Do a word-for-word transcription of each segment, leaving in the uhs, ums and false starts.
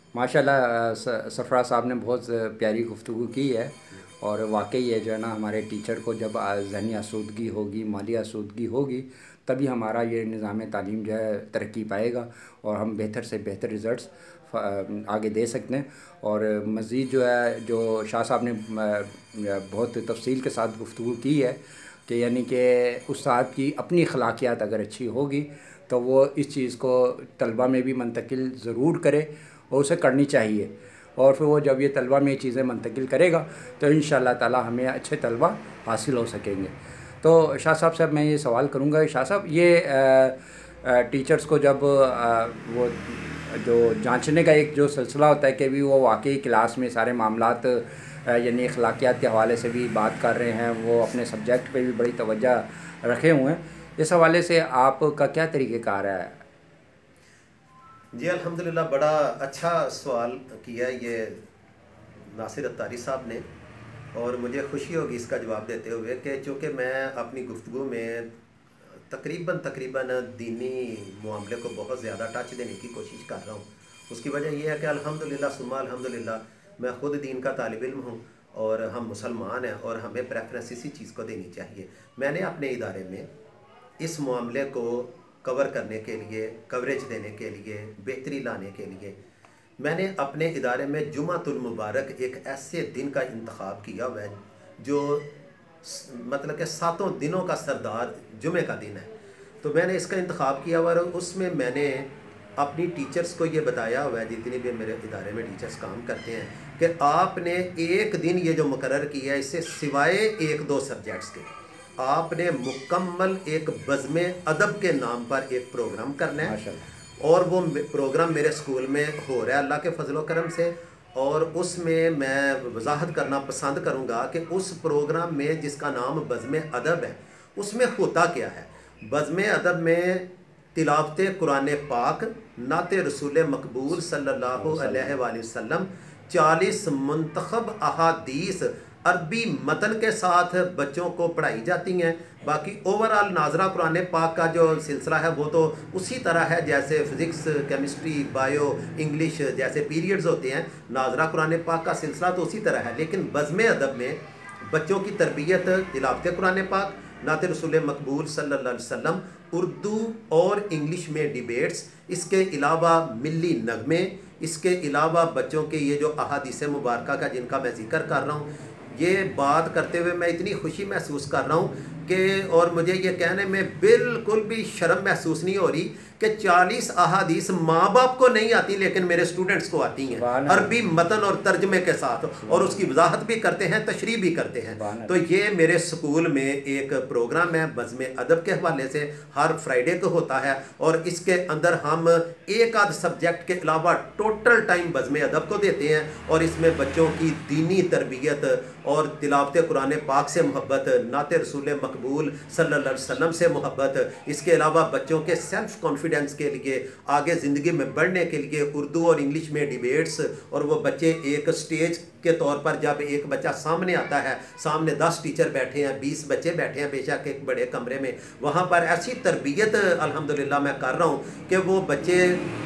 माशाल्लाह सरफराज साहब ने बहुत प्यारी गुफ्तगू की है। और वाकई ये जो है ना, हमारे टीचर को जब ज़हनी आसूदगी होगी, माली आसूदगी होगी, तभी हमारा ये निज़ाम तालीम जो है तरक्की पाएगा और हम बेहतर से बेहतर रिज़ल्ट्स आगे दे सकते हैं। और मज़ीद जो है, जो शाह साहब ने बहुत तफसील के साथ गुफ्तगू की है कि यानी कि उस्ताद की अपनी अखलाकियात अगर अच्छी होगी तो वो इस चीज़ को तलबा में भी मुंतकिल ज़रूर करे और उसे करनी चाहिए। और फिर वो जब ये तलबा में ये चीज़ें मुंतकिल करेगा तो इंशाअल्लाह ताला हमें अच्छे तलबा हासिल हो सकेंगे। तो शाह साहब से मैं ये सवाल करूँगा, शाह साहब ये आ, आ, टीचर्स को जब आ, वो जो जांचने का एक जो सिलसिला होता है कि भी वो वाकई क्लास में सारे मामलात यानी अखलाकियात के हवाले से भी बात कर रहे हैं, वो अपने सब्जेक्ट पे भी बड़ी तवज्जो रखे हुए हैं, इस हवाले से आपका क्या तरीक़ेकार है? जी अल्हम्दुलिल्लाह, बड़ा अच्छा सवाल किया ये नासिर अत्तारी साहब ने, और मुझे खुशी होगी इसका जवाब देते हुए कि चूँकि मैं अपनी गुफ्तगू में तकरीबन तकरीबन दीनी मामले को बहुत ज़्यादा टच देने की कोशिश कर रहा हूँ। उसकी वजह यह है कि अल्हम्दुलिल्लाह सुम्मा अल्हम्दुलिल्लाह मैं ख़ुद दीन का तालिब इल्म हूँ और हम मुसलमान हैं और हमें प्रेफरेंस इसी चीज़ को देनी चाहिए। मैंने अपने इदारे में इस मामले को कवर करने के लिए, कवरेज देने के लिए, बेहतरी लाने के लिए मैंने अपने इदारे में जुमातुल मुबारक एक ऐसे दिन का इंतखाब किया हुआ है जो मतलब कि सातों दिनों का सरदार जुमे का दिन है। तो मैंने इसका इंतखाब किया हुआ और उसमें मैंने अपनी टीचर्स को ये बताया हुआ है, जितनी भी मेरे इदारे में टीचर्स काम करते हैं, कि आपने एक दिन ये जो मुकर्रर किया है, इससे सिवाय एक दो सब्जेक्ट्स के आपने मुकम्मल एक बज़्म अदब के नाम पर एक प्रोग्राम करना है। और वो प्रोग्राम मेरे स्कूल में हो रहा है अल्लाह के फजल करम से। और उसमें मैं वजाहत करना पसंद करूँगा कि उस प्रोग्राम में जिसका नाम बज़्म अदब है, उसमें होता क्या है। बज़्म अदब में तिलावत कुरान पाक, नात रसूल मकबूल सल्लल्लाहु अलैहि वसल्लम, चालीस मुंतखब अहादीस अरबी मतन के साथ बच्चों को पढ़ाई जाती हैं। बाकी ओवरऑल नाजरा कुरान पाक का जो सिलसिला है वो तो उसी तरह है जैसे फ़िज़िक्स, केमिस्ट्री, बायो, इंग्लिश जैसे पीरियड्स होते हैं। नाजरा कुरान पाक का सिलसिला तो उसी तरह है, लेकिन बज़्म अदब में बच्चों की तरबियत, तिलावत कुरान पाक, नात रसूल मकबूल सल्लल्लाहु अलैहि वसल्लम, उर्दू और इंग्लिश में डिबेट्स, इसके अलावा मिली नगमे, इसके अलावा बच्चों के ये जो अहादीस मुबारका का जिनका मैं जिक्र कर रहा हूँ, ये बात करते हुए मैं इतनी खुशी महसूस कर रहा हूँ कि, और मुझे ये कहने में बिल्कुल भी शर्म महसूस नहीं हो रही कि चालीस अहादीस माँ बाप को नहीं आती लेकिन मेरे स्टूडेंट्स को आती हैं अरबी मतन और तर्जमे के साथ, और उसकी वजाहत भी करते हैं, तशरीह भी करते हैं। तो ये मेरे स्कूल में एक प्रोग्राम है बज़्म अदब के हवाले से, हर फ्राइडे को होता है और इसके अंदर हम एक आध सब्जेक्ट के अलावा टोटल टाइम बज़्म अदब को देते हैं। और इसमें बच्चों की दीनी तरबियत और तिलावत कुरान पाक से मोहब्बत, नात रसूल मकबूल सल्लल्लाहु अलैहि वसल्लम से मोहब्बत, इसके अलावा बच्चों के सेल्फ कॉन्फिडेंस के लिए, आगे ज़िंदगी में बढ़ने के लिए उर्दू और इंग्लिश में डिबेट्स। और वो बच्चे एक स्टेज के तौर पर जब एक बच्चा सामने आता है, सामने दस टीचर बैठे हैं, बीस बच्चे बैठे हैं बेशक एक बड़े कमरे में, वहाँ पर ऐसी तरबियत अल्हम्दुलिल्लाह मैं कर रहा हूँ कि वो बच्चे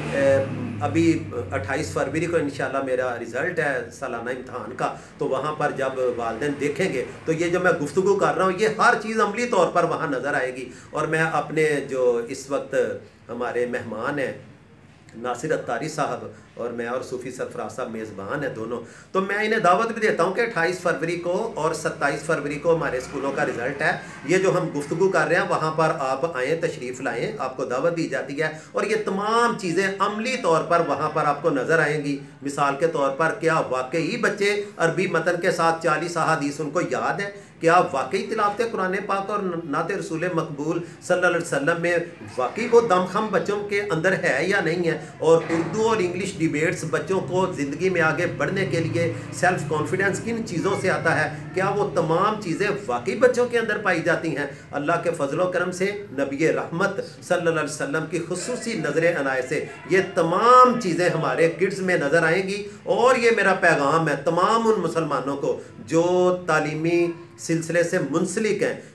अभी अट्ठाईस फरवरी को इंशाल्लाह मेरा रिज़ल्ट है सालाना इम्तहान का, तो वहाँ पर जब वालिदैन देखेंगे तो ये जो मैं गुफ्तगू कर रहा हूँ ये हर चीज़ अमली तौर पर वहाँ नज़र आएगी। और मैं अपने जो इस वक्त हमारे मेहमान हैं नासिर अत्तारी साहब और मैं और सूफ़ी सरफराज साहब मेज़बान हैं दोनों, तो मैं इन्हें दावत भी देता हूं कि अट्ठाईस फरवरी को और सत्ताईस फरवरी को हमारे स्कूलों का रिज़ल्ट है। ये जो हम गुफ्तगू कर रहे हैं वहां पर आप आएँ, तशरीफ़ लाएँ, आपको दावत दी जाती है और ये तमाम चीज़ें अमली तौर पर वहाँ पर आपको नज़र आएंगी। मिसाल के तौर पर क्या वाकई बच्चे अरबी मतन के साथ चालीस अहादीस उनको याद है? क्या वाकई तिलावत कुरान पाक और नात रसूल मकबूल सल्लल्लाहु अलैहि वसल्लम में वाकई वो दमखम बच्चों के अंदर है या नहीं है? और उर्दू और इंग्लिश डिबेट्स बच्चों को ज़िंदगी में आगे बढ़ने के लिए सेल्फ कॉन्फिडेंस किन चीज़ों से आता है? क्या वो तमाम चीज़ें वाकई बच्चों के अंदर पाई जाती हैं? अल्लाह के फजलो करम से, नबी रहमत सल्लल्लाहु अलैहि वसल्लम की खुसूसी नज़र अनायत से ये तमाम चीज़ें हमारे किड्स में नज़र आएंगी। और ये मेरा पैगाम है तमाम उन मुसलमानों को जो तालीमी सिलसिले से मुंसलिक हैं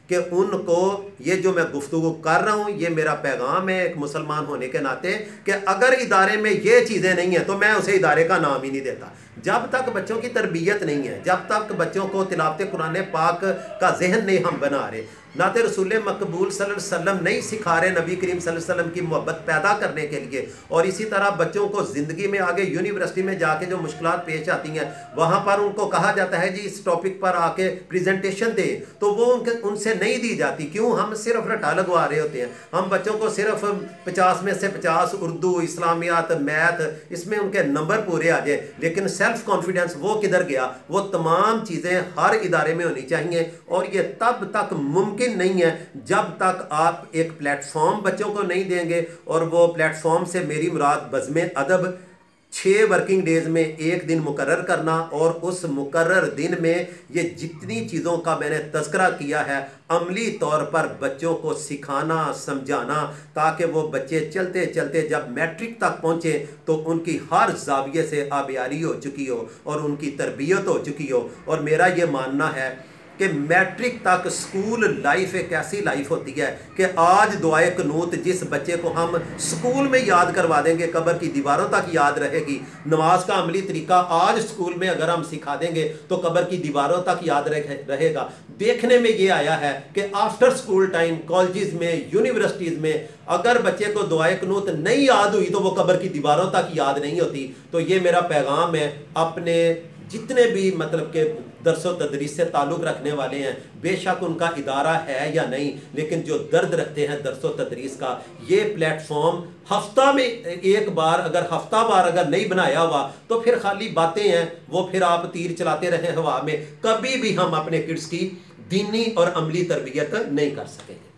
کہ ان کو یہ جو میں گفتگو کر رہا ہوں یہ میرا پیغام ہے ایک مسلمان ہونے کے ناطے کہ اگر ادارے میں یہ چیزیں نہیں ہیں تو میں اسے ادارے کا نام ہی نہیں دیتا. جب تک بچوں کی تربیت نہیں ہے, جب تک بچوں کو تلاوت قرآن پاک کا ذہن نہیں ہم بنا رہے, نعت رسول مقبول صلی اللہ علیہ وسلم نہیں سکھا رہے نبی کریم صلی اللہ علیہ وسلم کی محبت پیدا کرنے کے لیے, اور اسی طرح بچوں کو زندگی میں آگے یونیورسٹی میں جا کے جو مشکلات پیش آتی ہیں وہاں پر ان کو کہا جاتا ہے جی اس ٹاپک پر آ کے پریزنٹیشن دے, تو وہ ان کے ان سے نہیں دی جاتی. کیوں؟ ہم صرف رٹا لگوا رہے ہوتے ہیں. ہم بچوں کو صرف پچاس میں سے پچاس اردو, اسلامیات, میتھ اس میں ان کے نمبر پورے آ جائیں, لیکن سیلف کانفیڈنس وہ کدھر گیا؟ وہ تمام چیزیں ہر ادارے میں ہونی چاہیے, اور یہ تب تک ممکن نہیں ہے جب تک آپ ایک پلیٹ فارم بچوں کو نہیں دیں گے. اور وہ پلیٹ فارم سے میری مراد بزم ادب چھ ورکنگ ڈیز میں ایک دن مقرر کرنا, اور اس مقرر دن میں یہ جتنی چیزوں کا میں نے تذکرہ کیا ہے عملی طور پر بچوں کو سکھانا, سمجھانا, تاکہ وہ بچے چلتے چلتے جب میٹرک تک پہنچے تو ان کی ہر زاویے سے آبیاری ہو چکی ہو اور ان کی تربیت ہو چکی ہو. اور میرا یہ ماننا ہے کہ میٹرک تک سکول لائف ایک ایسی لائف ہوتی ہے کہ آج دعائے قنوت جس بچے کو ہم سکول میں یاد کروا دیں گے قبر کی دیواروں تک یاد رہے گی. نماز کا عملی طریقہ آج سکول میں اگر ہم سکھا دیں گے تو قبر کی دیواروں تک یاد رہے گا. دیکھنے میں یہ آیا ہے کہ آفٹر سکول ٹائم کالجز میں, یونیورسٹیز میں اگر بچے کو دعائے قنوت نہیں یاد ہوئی تو وہ قبر کی دیواروں تک یاد نہیں ہوتی. تو یہ میرا پیغام ہے اپنے جتنے بھی مطلب کہ درس و تدریس سے تعلق رکھنے والے ہیں, بے شک ان کا ادارہ ہے یا نہیں, لیکن جو درد رکھتے ہیں درس و تدریس کا, یہ پلیٹ فارم ہفتہ میں ایک بار اگر ہفتہ بار اگر نہیں بنایا ہوا تو پھر خالی باتیں ہیں, وہ پھر آپ تیر چلاتے رہیں ہوا میں, کبھی بھی ہم اپنے کڈس کی دینی اور عملی تربیت نہیں کر سکیں گے.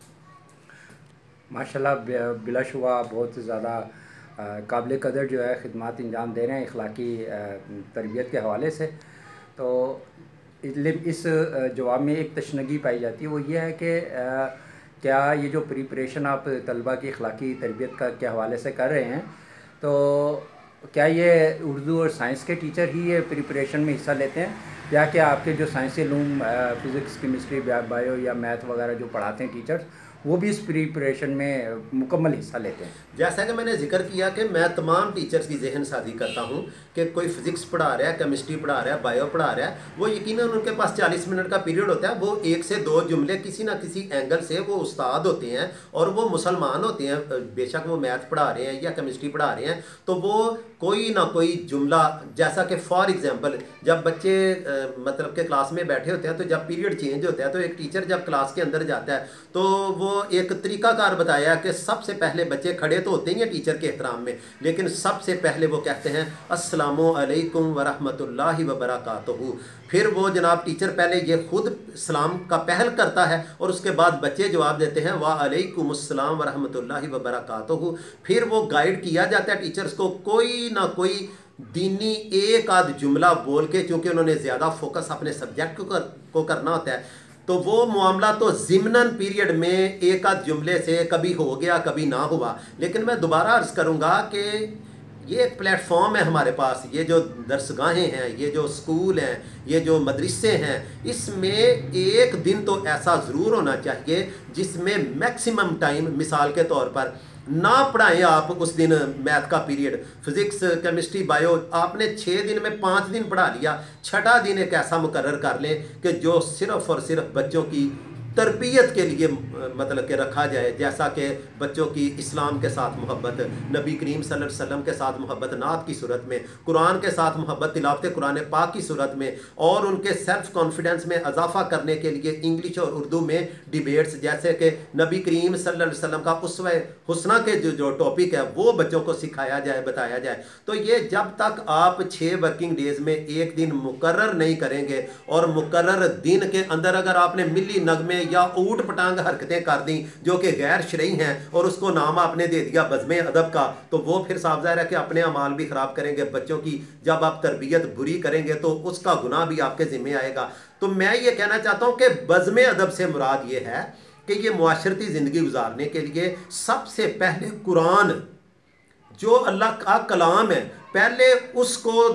ماشاءاللہ بلا شبہ بہت زیادہ قابل قدر جو ہے خدمات انجام دے رہے ہیں اخلاقی تربیت کے حوالے سے. تو اس جواب میں ایک تشنگی پائی جاتی ہے, وہ یہ ہے کہ کیا یہ جو پریپریشن آپ طلبہ کی اخلاقی تربیت کا کے حوالے سے کر رہے ہیں تو کیا یہ اردو اور سائنس کے ٹیچر ہی یہ پریپریشن میں حصہ لیتے ہیں, یا کہ آپ کے جو سائنسی علوم فزکس, کیمسٹری, بایو یا میتھ وغیرہ جو پڑھاتے ہیں ٹیچرز وہ بھی اس پریپریشن میں مکمل حصہ لیتے ہیں؟ جیسا کہ میں نے ذکر کیا کہ میں تمام ٹیچرز کی ذہن سازی کرتا ہوں کہ کوئی فزکس پڑھا رہا ہے, کیمسٹری پڑھا رہا ہے, بایو پڑھا رہا ہے, وہ یقیناً ان کے پاس چالیس منٹ کا پیریڈ ہوتا ہے, وہ ایک سے دو جملے کسی نہ کسی اینگل سے وہ استاد ہوتے ہیں اور وہ مسلمان ہوتے ہیں. بے شک وہ میتھ پڑھا رہے ہیں یا کیمسٹری پڑھا رہے ہیں تو وہ کوئی نہ کوئی جملہ, جیسا کہ فار ایگزامپل جب بچے مطلب کہ کلاس میں بیٹھے ہوتے ہیں تو جب پیریڈ چینج ہوتا ہے تو ایک ٹیچر جب کلاس کے اندر جاتا ہے تو وہ ایک طریقہ کار بتایا کہ سب سے پہلے بچے کھڑے تو ہوتے ہیں ٹیچر کے احترام میں, لیکن سب سے پہلے وہ کہتے ہیں السلام علیکم ورحمۃ اللہ وبرکاتہ. پھر وہ جناب ٹیچر پہلے یہ خود سلام کا پہل کرتا ہے اور اس کے بعد بچے جواب دیتے ہیں وعلیکم السلام ورحمۃ اللہ وبرکاتہ. پھر وہ گائیڈ کیا جاتا ہے ٹیچرز کو کوئی نہ کوئی دینی ایک آدھ جملہ بول کے, چونکہ انہوں نے زیادہ فوکس اپنے سبجیکٹ کو کرنا ہوتا ہے تو وہ معاملہ تو ضمناً پیریڈ میں ایک آدھ جملے سے کبھی ہو گیا کبھی نہ ہوا. لیکن میں دوبارہ عرض کروں گا کہ یہ ایک پلیٹ فارم ہے ہمارے پاس, یہ جو درسگاہیں ہیں, یہ جو سکول ہیں, یہ جو مدرسے ہیں, اس میں ایک دن تو ایسا ضرور ہونا چاہیے جس میں میکسیمم ٹائم, مثال کے طور پر نہ پڑھائیں آپ اس دن میتھ کا پیریڈ, فزکس, کیمسٹری, بایو, آپ نے چھ دن میں پانچ دن پڑھا لیا, چھٹا دن ایک ایسا مقرر کر لیں کہ جو صرف اور صرف بچوں کی تربیت کے لیے مطلب کہ رکھا جائے, جیسا کہ بچوں کی اسلام کے ساتھ محبت, نبی کریم صلی اللہ علیہ وسلم کے ساتھ محبت نعت کی صورت میں, قرآن کے ساتھ محبت تلاوت قرآن پاک کی صورت میں, اور ان کے سیلف کانفیڈنس میں اضافہ کرنے کے لیے انگلش اور اردو میں ڈیبیٹس, جیسے کہ نبی کریم صلی اللہ علیہ وسلم کا اسوہ حسنہ کے جو جو ٹاپک ہے وہ بچوں کو سکھایا جائے, بتایا جائے. تو یہ جب تک آپ چھ ورکنگ ڈیز میں ایک دن مقرر نہیں کریں گے, اور مقرر دن کے اندر اگر آپ نے ملی نغمے یا اوٹ پٹانگ حرکتیں کر دیں جو کہ غیر شرعی ہیں اور اس کو نام آپ نے دے دیا بزم ادب کا, تو وہ پھر صاف ظاہر ہے کہ اپنے اعمال بھی خراب کریں گے. بچوں کی جب آپ تربیت بری کریں گے تو اس کا گناہ بھی آپ کے ذمہ آئے گا. تو میں یہ کہنا چاہتا ہوں کہ بزم ادب سے مراد یہ ہے کہ یہ معاشرتی زندگی گزارنے کے لیے سب سے پہلے قرآن جو اللہ کا کلام ہے, پہلے اس کو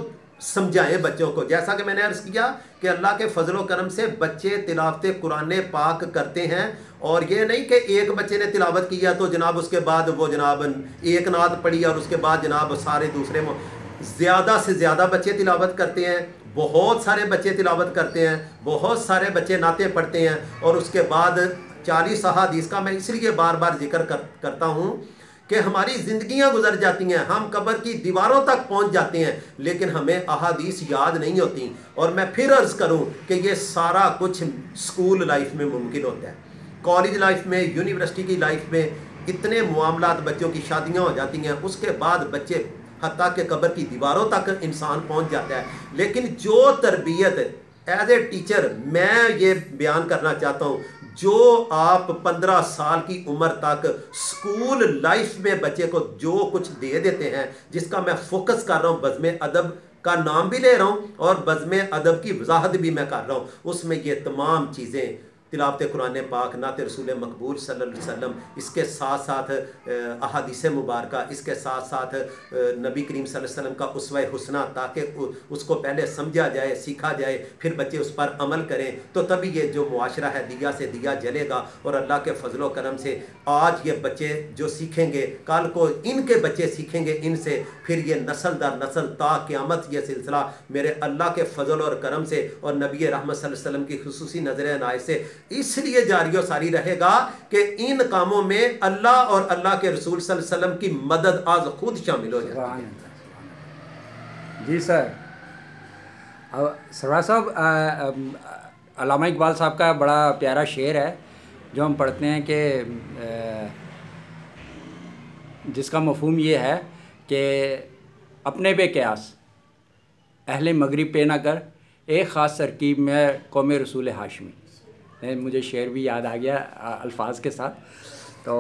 سمجھائیں بچوں کو. جیسا کہ میں نے عرض کیا کہ اللہ کے فضل و کرم سے بچے تلاوت قرآن پاک کرتے ہیں, اور یہ نہیں کہ ایک بچے نے تلاوت کیا تو جناب اس کے بعد وہ جناب ایک نعت پڑھی اور اس کے بعد جناب سارے دوسرے, زیادہ سے زیادہ بچے تلاوت کرتے ہیں, بہت سارے بچے تلاوت کرتے ہیں, بہت سارے بچے نعتیں پڑھتے ہیں, اور اس کے بعد چالیس احادیث کا میں اس لیے بار بار ذکر کر کرتا ہوں کہ ہماری زندگیاں گزر جاتی ہیں, ہم قبر کی دیواروں تک پہنچ جاتے ہیں, لیکن ہمیں احادیث یاد نہیں ہوتی. اور میں پھر عرض کروں کہ یہ سارا کچھ اسکول لائف میں ممکن ہوتا ہے, کالج لائف میں, یونیورسٹی کی لائف میں اتنے معاملات, بچوں کی شادیاں ہو جاتی ہیں, اس کے بعد بچے حتیٰ کہ قبر کی دیواروں تک انسان پہنچ جاتا ہے. لیکن جو تربیت ایز اے ٹیچر میں یہ بیان کرنا چاہتا ہوں, جو آپ پندرہ سال کی عمر تک اسکول لائف میں بچے کو جو کچھ دے دیتے ہیں, جس کا میں فوکس کر رہا ہوں, بزم ادب کا نام بھی لے رہا ہوں اور بزم ادب کی وضاحت بھی میں کر رہا ہوں, اس میں یہ تمام چیزیں تلاوت قرآن پاک, نعت رسول مقبول صلی اللہ علیہ وسلم, اس کے ساتھ ساتھ احادیث مبارکہ, اس کے ساتھ ساتھ نبی کریم صلی اللہ علیہ وسلم کا اسوہ حسنہ, تاکہ اس کو پہلے سمجھا جائے, سیکھا جائے, پھر بچے اس پر عمل کریں, تو تبھی یہ جو معاشرہ ہے دیا سے دیا جلے گا. اور اللہ کے فضل و کرم سے آج یہ بچے جو سیکھیں گے, کل کو ان کے بچے سیکھیں گے ان سے, پھر یہ نسل در نسل تا قیامت یہ سلسلہ میرے اللہ کے فضل اور کرم سے اور نبی رحمت صلی اللہ علیہ وسلم کی خصوصی نظر عنایت سے اس لیے جاری و ساری رہے گا کہ ان کاموں میں اللہ اور اللہ کے رسول صلی اللہ علیہ وسلم کی مدد آج خود شامل ہو جائے. جی سر, سرور صاحب, علامہ اقبال صاحب کا بڑا پیارا شعر ہے جو ہم پڑھتے ہیں کہ جس کا مفہوم یہ ہے کہ اپنے پہ قیاس اہل مغرب پہ نہ کر, ایک خاص ترکیب میں قوم رسول ہاشمی. مجھے شعر بھی یاد آ گیا الفاظ کے ساتھ. تو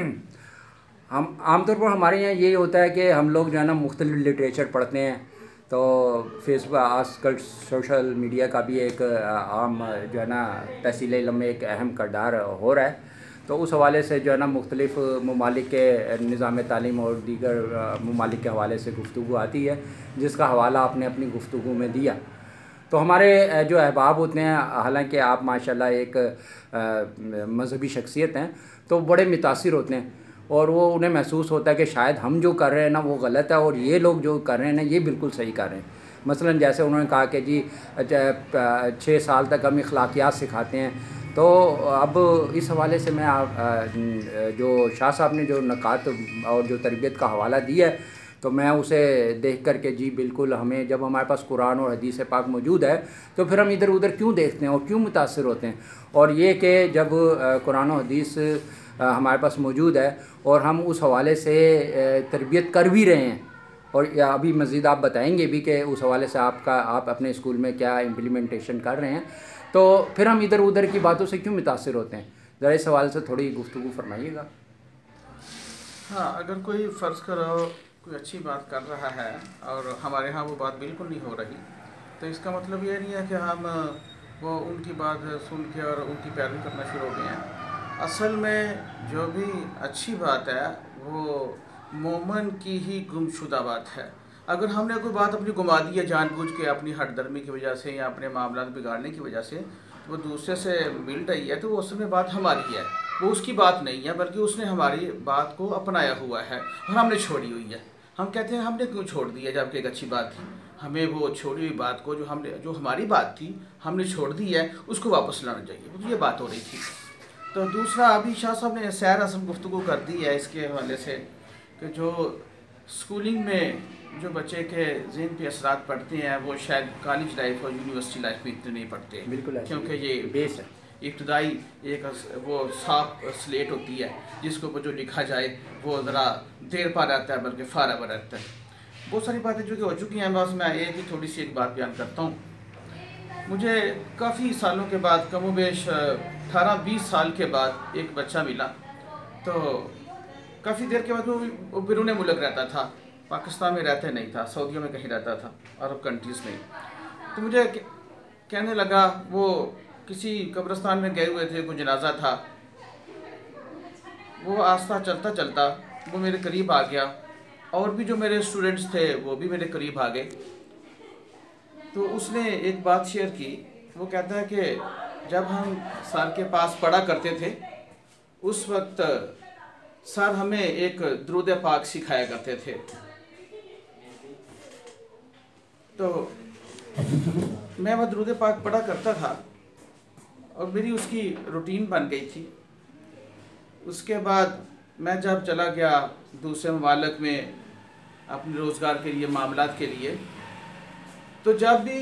ہم عام طور پر ہمارے یہاں یہی ہوتا ہے کہ ہم لوگ جو ہے نا مختلف لٹریچر پڑھتے ہیں, تو فیس بک آج کل سوشل میڈیا کا بھی ایک عام جو ہے نا تحصیل علم میں ایک اہم کردار ہو رہا ہے. تو اس حوالے سے جو ہے نا مختلف ممالک کے نظام تعلیم اور دیگر ممالک کے حوالے سے گفتگو آتی ہے, جس کا حوالہ آپ نے اپنی گفتگو میں دیا. تو ہمارے جو احباب ہوتے ہیں, حالانکہ آپ ماشاءاللہ ایک مذہبی شخصیت ہیں, تو بڑے متاثر ہوتے ہیں, اور وہ انہیں محسوس ہوتا ہے کہ شاید ہم جو کر رہے ہیں نا وہ غلط ہے, اور یہ لوگ جو کر رہے ہیں نا یہ بالکل صحیح کر رہے ہیں. مثلا جیسے انہوں نے کہا کہ جی چھ سال تک ہم اخلاقیات سکھاتے ہیں, تو اب اس حوالے سے میں آپ جو شاہ صاحب نے جو نکات اور جو تربیت کا حوالہ دیا ہے, تو میں اسے دیکھ کر کے جی بالکل, ہمیں جب ہمارے پاس قرآن اور حدیث پاک موجود ہے تو پھر ہم ادھر ادھر کیوں دیکھتے ہیں اور کیوں متاثر ہوتے ہیں. اور یہ کہ جب قرآن و حدیث ہمارے پاس موجود ہے اور ہم اس حوالے سے تربیت کر بھی رہے ہیں, اور ابھی مزید آپ بتائیں گے بھی کہ اس حوالے سے آپ کا آپ اپنے اسکول میں کیا امپلیمنٹیشن کر رہے ہیں, تو پھر ہم ادھر ادھر کی باتوں سے کیوں متاثر ہوتے ہیں, ذرا اس حوالے سے تھوڑی گفتگو فرمائیے گا. ہاں, اگر کوئی فرض کرو کوئی اچھی بات کر رہا ہے اور ہمارے ہاں وہ بات بالکل نہیں ہو رہی, تو اس کا مطلب یہ نہیں ہے کہ ہم وہ ان کی بات سن کے اور ان کی پیروی کرنا شروع ہو گئے ہیں. اصل میں جو بھی اچھی بات ہے وہ مومن کی ہی گم شدہ بات ہے. اگر ہم نے کوئی بات اپنی گما دی ہے جان بوجھ کے اپنی ہٹ درمی کی وجہ سے یا اپنے معاملات بگاڑنے کی وجہ سے, وہ دوسرے سے مل رہی ہے, تو وہ اصل میں بات ہماری ہے, وہ اس کی بات نہیں ہے, بلکہ اس نے ہماری بات کو اپنایا ہوا ہے اور ہم نے چھوڑی ہوئی ہے. ہم کہتے ہیں ہم نے کیوں چھوڑ دی ہے جب کہ ایک اچھی بات تھی. ہمیں وہ چھوڑی ہوئی بات کو جو ہم نے جو ہماری بات تھی ہم نے چھوڑ دی ہے, اس کو واپس لانا چاہیے. تو یہ بات ہو رہی تھی. تو دوسرا, ابھی شاہ صاحب نے سیر اعظم گفتگو کر دی ہے اس کے حوالے سے کہ جو اسکولنگ میں جو بچے کے ذہن پہ اثرات پڑتے ہیں وہ شاید کالج لائف اور یونیورسٹی لائف میں اتنے نہیں پڑتے, بالکل, کیونکہ یہ بیس ہے. ابتدائی ایک وہ صاف سلیٹ ہوتی ہے جس کے اوپر جو لکھا جائے وہ ذرا دیر پا رہتا ہے بلکہ فارغ رہتا ہے. بہت ساری باتیں جو کہ ہو چکی ہیں, بس میں ایک ہی تھوڑی سی ایک بات بیان کرتا ہوں. مجھے کافی سالوں کے بعد, کم و بیش اٹھارہ بیس سال کے بعد ایک بچہ ملا. تو کافی دیر کے بعد وہ بیرون ملک رہتا تھا, پاکستان میں رہتا نہیں تھا, سعودیہ میں کہیں رہتا تھا, عرب کنٹریز میں. تو مجھے کہنے لگا, وہ کسی قبرستان میں گئے ہوئے تھے, کوئی جنازہ تھا, وہ آستہ چلتا چلتا وہ میرے قریب آ گیا, اور بھی جو میرے اسٹوڈنٹس تھے وہ بھی میرے قریب آ گئے. تو اس نے ایک بات شیئر کی. وہ کہتا ہے کہ جب ہم سر کے پاس پڑھا کرتے تھے اس وقت سر ہمیں ایک درود پاک سکھایا کرتے تھے. تو میں وہ درود پاک پڑھا کرتا تھا اور میری اس کی روٹین بن گئی تھی. اس کے بعد میں جب چلا گیا دوسرے ممالک میں اپنے روزگار کے لیے معاملات کے لیے, تو جب بھی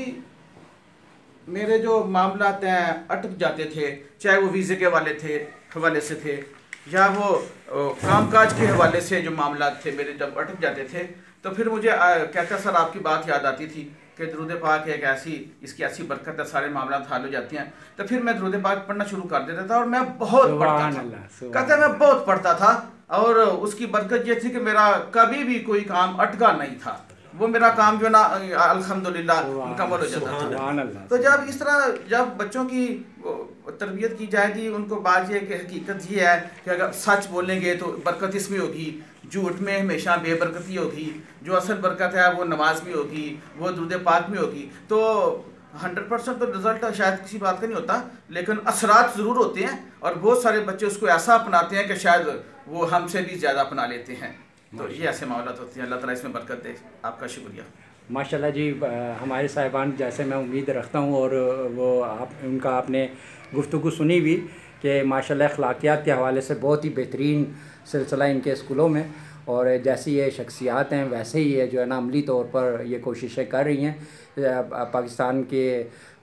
میرے جو معاملات ہیں اٹک جاتے تھے, چاہے وہ ویزے کے حوالے تھے حوالے سے تھے یا وہ کام کاج کے حوالے سے جو معاملات تھے میرے جب اٹک جاتے تھے, تو پھر مجھے کہتا سر آپ کی بات یاد آتی تھی کہ درود پاک ایک ایسی اس کی ایسی برکت ہے, سارے معاملات حل ہو جاتے ہیں. تو پھر میں درود پاک پڑھنا شروع کر دیتا تھا اور میں بہت پڑھتا تھا. کہتا ہے میں بہت پڑھتا تھا اور اس کی برکت یہ تھی کہ میرا کبھی بھی کوئی کام اٹکا نہیں تھا. وہ میرا کام جو نا الحمدللہ مکمل ہو جاتا تھا. تو جب اس طرح جب بچوں کی تربیت کی جائے گی, ان کو بات یہ کہ حقیقت یہ ہے کہ اگر سچ بولیں گے تو برکت اس میں ہوگی, جھوٹ میں ہمیشہ بے برکتی ہوگی, جو اصل برکت ہے وہ نماز میں ہوگی, وہ درود پاک میں ہوگی. تو ہنڈریڈ پرسینٹ تو رزلٹ شاید کسی بات کا نہیں ہوتا, لیکن اثرات ضرور ہوتے ہیں اور بہت سارے بچے اس کو ایسا اپناتے ہیں کہ شاید وہ ہم سے بھی زیادہ اپنا لیتے ہیں. تو یہ ایسے معاملات ہوتے ہیں. اللہ تعالیٰ اس میں برکت دے. آپ کا شکریہ. ماشاءاللہ جی, ہمارے صاحبان جیسے میں امید رکھتا ہوں اور وہ آپ ان کا آپ نے گفتگو سنی بھی کہ ماشاءاللہ اخلاقیات کے حوالے سے بہت ہی بہترین سلسلہ ان کے اسکولوں میں, اور جیسی یہ شخصیات ہیں ویسے ہی یہ جو ہے نا عملی طور پر یہ کوششیں کر رہی ہیں پاکستان کے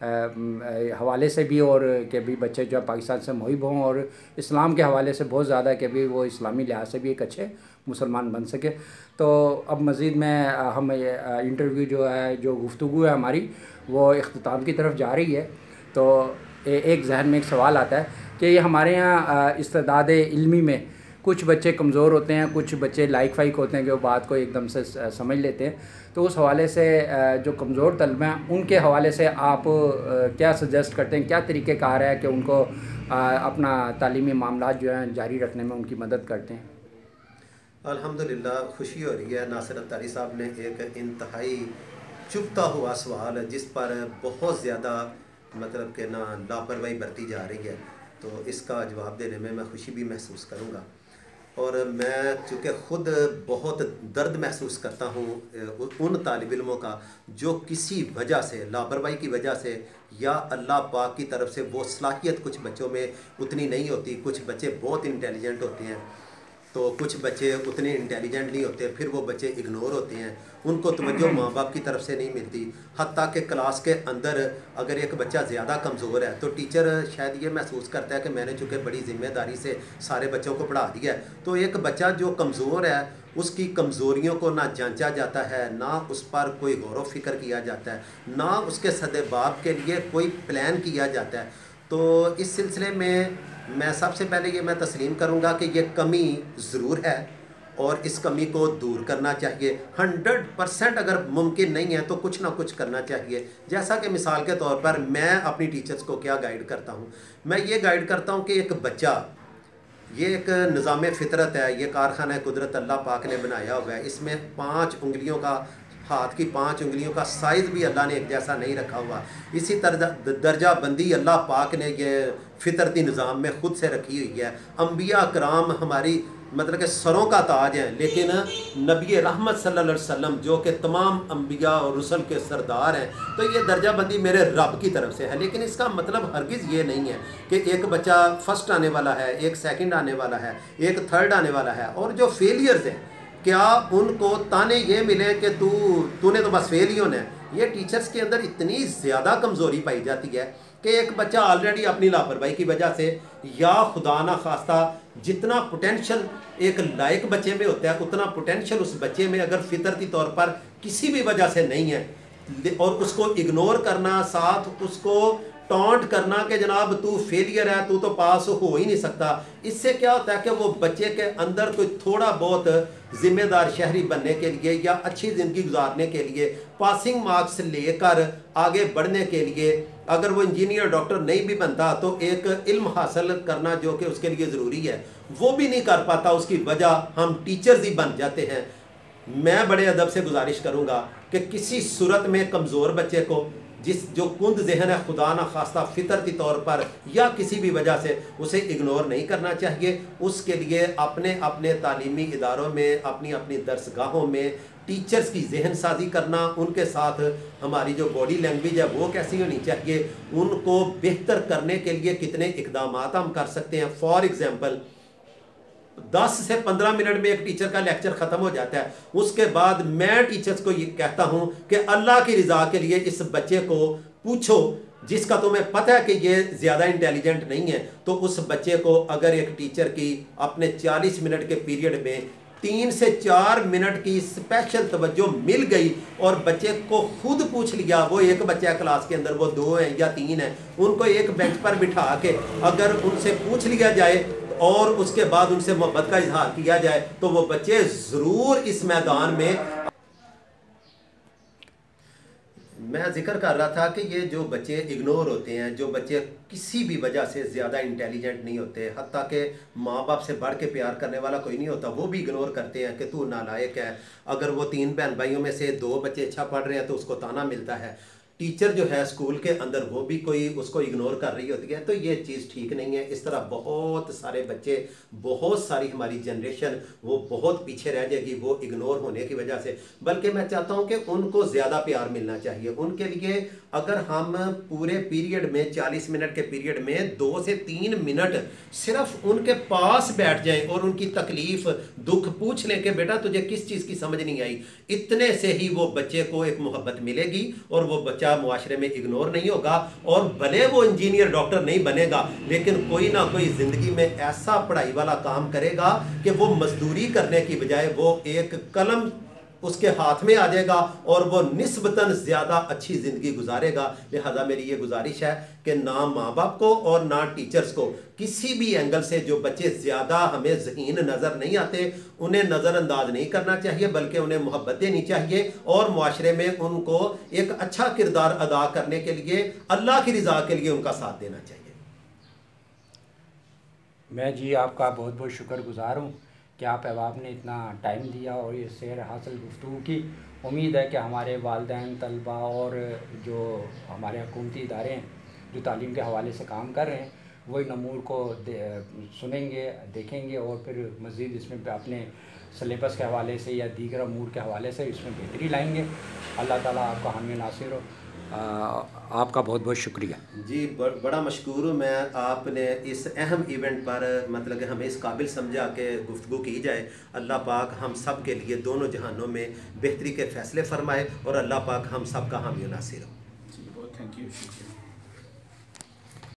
حوالے سے بھی, اور کہ بھی بچے جو ہے پاکستان سے محب ہوں اور اسلام کے حوالے سے بہت زیادہ کہ بھی وہ اسلامی لحاظ سے بھی ایک اچھے مسلمان بن سکے. تو اب مزید میں ہم انٹرویو جو ہے جو گفتگو ہے ہماری وہ اختتام کی طرف جا رہی ہے. تو ایک ذہن میں ایک سوال آتا ہے کہ یہ ہمارے یہاں استعداد علمی میں کچھ بچے کمزور ہوتے ہیں, کچھ بچے لائق فائق ہوتے ہیں کہ وہ بات کو ایک دم سے سمجھ لیتے ہیں. تو اس حوالے سے جو کمزور طلبہ ہیں ان کے حوالے سے آپ کیا سجیسٹ کرتے ہیں, کیا طریقہ کار ہے کہ ان کو اپنا تعلیمی معاملات جو ہیں جاری رکھنے میں ان کی مدد کرتے ہیں؟ الحمدللہ خوشی ہو رہی ہے. ناصر اتاری صاحب نے ایک انتہائی چبھتا ہوا سوال جس پر بہت زیادہ مطلب کہ نا لاپرواہی برتی جا رہی ہے, تو اس کا جواب دینے میں میں خوشی بھی محسوس کروں گا. اور میں چونکہ خود بہت درد محسوس کرتا ہوں ان طالب علموں کا جو کسی وجہ سے لاپرواہی کی وجہ سے یا اللہ پاک کی طرف سے وہ صلاحیت کچھ بچوں میں اتنی نہیں ہوتی. کچھ بچے بہت انٹیلیجنٹ ہوتے ہیں تو کچھ بچے اتنے انٹیلیجنٹ نہیں ہوتے, پھر وہ بچے اگنور ہوتے ہیں, ان کو توجہ ماں باپ کی طرف سے نہیں ملتی. حتیٰ کہ کلاس کے اندر اگر ایک بچہ زیادہ کمزور ہے تو ٹیچر شاید یہ محسوس کرتا ہے کہ میں نے چونکہ بڑی ذمہ داری سے سارے بچوں کو پڑھا دیا ہے, تو ایک بچہ جو کمزور ہے اس کی کمزوریوں کو نہ جانچا جاتا ہے, نہ اس پر کوئی غور و فکر کیا جاتا ہے, نہ اس کے سدباب کے لیے کوئی پلان کیا جاتا ہے. تو اس سلسلے میں میں سب سے پہلے یہ میں تسلیم کروں گا کہ یہ کمی ضرور ہے اور اس کمی کو دور کرنا چاہیے. ہنڈریڈ پرسینٹ اگر ممکن نہیں ہے تو کچھ نہ کچھ کرنا چاہیے. جیسا کہ مثال کے طور پر میں اپنی ٹیچرز کو کیا گائیڈ کرتا ہوں, میں یہ گائیڈ کرتا ہوں کہ ایک بچہ یہ ایک نظام فطرت ہے, یہ کارخانہ قدرت اللہ پاک نے بنایا ہوا ہے. اس میں پانچ انگلیوں کا ہاتھ کی پانچ انگلیوں کا سائز بھی اللہ نے ایک جیسا نہیں رکھا ہوا. اسی طرح درجہ بندی اللہ پاک نے یہ فطرتی نظام میں خود سے رکھی ہوئی ہے. انبیاء کرام ہماری مطلب کہ سروں کا تاج ہیں, لیکن نبی رحمت صلی اللہ علیہ وسلم جو کہ تمام انبیاء اور رسل کے سردار ہیں, تو یہ درجہ بندی میرے رب کی طرف سے ہے. لیکن اس کا مطلب ہرگز یہ نہیں ہے کہ ایک بچہ فرسٹ آنے والا ہے, ایک سیکنڈ آنے والا ہے, ایک تھرڈ آنے والا ہے, اور جو فیلیئرز ہیں کیا ان کو تانے یہ ملے کہ تو تو نے تو بس فیل ہی ہونا ہے. یہ ٹیچرز کے اندر اتنی زیادہ کمزوری پائی جاتی ہے کہ ایک بچہ آلریڈی اپنی لاپرواہی کی وجہ سے یا خدا نہ خواستہ جتنا پوٹینشل ایک لائق بچے میں ہوتا ہے اتنا پوٹینشل اس بچے میں اگر فطرتی طور پر کسی بھی وجہ سے نہیں ہے اور اس کو اگنور کرنا, ساتھ اس کو ٹانٹ کرنا کہ جناب تو فیلئر ہے, تو تو پاس ہو ہی نہیں سکتا, اس سے کیا ہوتا ہے کہ وہ بچے کے اندر کوئی تھوڑا بہت ذمہ دار شہری بننے کے لیے یا اچھی زندگی گزارنے کے لیے پاسنگ مارکس لے کر آگے بڑھنے کے لیے اگر وہ انجینئر ڈاکٹر نہیں بھی بنتا تو ایک علم حاصل کرنا جو کہ اس کے لیے ضروری ہے وہ بھی نہیں کر پاتا. اس کی وجہ ہم ٹیچرز ہی بن جاتے ہیں. میں بڑے ادب سے گزارش کروں گا کہ کسی صورت میں کمزور بچے کو جس جو کند ذہن ہے خدا نہ خواستہ فطرتی طور پر یا کسی بھی وجہ سے اسے اگنور نہیں کرنا چاہیے. اس کے لیے اپنے اپنے تعلیمی اداروں میں اپنی اپنی درسگاہوں میں ٹیچرز کی ذہن سازی کرنا, ان کے ساتھ ہماری جو باڈی لینگویج ہے وہ کیسی ہونی چاہیے, ان کو بہتر کرنے کے لیے کتنے اقدامات ہم کر سکتے ہیں. فار ایگزامپل دس سے پندرہ منٹ میں ایک ٹیچر کا لیکچر ختم ہو جاتا ہے, اس کے بعد میں ٹیچرز کو یہ کہتا ہوں کہ اللہ کی رضا کے لیے اس بچے کو پوچھو جس کا تمہیں پتہ ہے کہ یہ زیادہ انٹیلیجنٹ نہیں ہے, تو اس بچے کو اگر ایک ٹیچر کی اپنے چالیس منٹ کے پیریڈ میں تین سے چار منٹ کی اسپیشل توجہ مل گئی اور بچے کو خود پوچھ لیا, وہ ایک بچہ کلاس کے اندر وہ دو ہیں یا تین ہیں, ان کو ایک بینچ پر بٹھا کے اگر ان سے پوچھ لیا جائے اور اس کے بعد ان سے محبت کا اظہار کیا جائے تو وہ بچے ضرور اس میدان میں. میں ذکر کر رہا تھا کہ یہ جو بچے اگنور ہوتے ہیں, جو بچے کسی بھی وجہ سے زیادہ انٹیلیجنٹ نہیں ہوتے, حتیٰ کہ ماں باپ سے بڑھ کے پیار کرنے والا کوئی نہیں ہوتا, وہ بھی اگنور کرتے ہیں کہ تو نالائق ہے. اگر وہ تین بہن بھائیوں میں سے دو بچے اچھا پڑھ رہے ہیں تو اس کو تانا ملتا ہے. ٹیچر جو ہے اسکول کے اندر وہ بھی کوئی اس کو اگنور کر رہی ہوتی ہے, تو یہ چیز ٹھیک نہیں ہے. اس طرح بہت سارے بچے, بہت ساری ہماری جنریشن وہ بہت پیچھے رہ جائے گی وہ اگنور ہونے کی وجہ سے. بلکہ میں چاہتا ہوں کہ ان کو زیادہ پیار ملنا چاہیے. ان کے لیے اگر ہم پورے پیریڈ میں چالیس منٹ کے پیریڈ میں دو سے تین منٹ صرف ان کے پاس بیٹھ جائیں اور ان کی تکلیف دکھ پوچھ لیں کہ بیٹا تجھے کس چیز کی سمجھ نہیں آئی, اتنے سے ہی وہ بچے کو ایک محبت ملے گی اور وہ بچہ معاشرے میں اگنور نہیں ہوگا. اور بھلے وہ انجینئر ڈاکٹر نہیں بنے گا لیکن کوئی نہ کوئی زندگی میں ایسا پڑھائی والا کام کرے گا کہ وہ مزدوری کرنے کی بجائے وہ ایک قلم اس کے ہاتھ میں آ جائے گا اور وہ نسبتاً زیادہ اچھی زندگی گزارے گا. لہذا میری یہ گزارش ہے کہ نہ ماں باپ کو اور نہ ٹیچرز کو کسی بھی اینگل سے جو بچے زیادہ ہمیں ذہین نظر نہیں آتے انہیں نظر انداز نہیں کرنا چاہیے, بلکہ انہیں محبت دینی چاہیے اور معاشرے میں ان کو ایک اچھا کردار ادا کرنے کے لیے اللہ کی رضا کے لیے ان کا ساتھ دینا چاہیے. میں جی آپ کا بہت بہت شکر گزار ہوں کہ آپ احباب نے اتنا ٹائم دیا اور یہ سیر حاصل گفتگو کی. امید ہے کہ ہمارے والدین, طلباء اور جو ہمارے حکومتی ادارے ہیں جو تعلیم کے حوالے سے کام کر رہے ہیں وہ ان امور کو سنیں گے, دیکھیں گے اور پھر مزید اس میں اپنے سلیبس کے حوالے سے یا دیگر امور کے حوالے سے اس میں بہتری لائیں گے. اللہ تعالیٰ آپ کا حامی ناصر ہو. آپ کا بہت بہت شکریہ. جی بڑا مشکور ہوں میں, آپ نے اس اہم ایونٹ پر مطلب کہ ہمیں اس قابل سمجھا کہ گفتگو کی جائے. اللہ پاک ہم سب کے لیے دونوں جہانوں میں بہتری کے فیصلے فرمائے اور اللہ پاک ہم سب کا حامی ناصر ہو. جی بہت تھینک یو.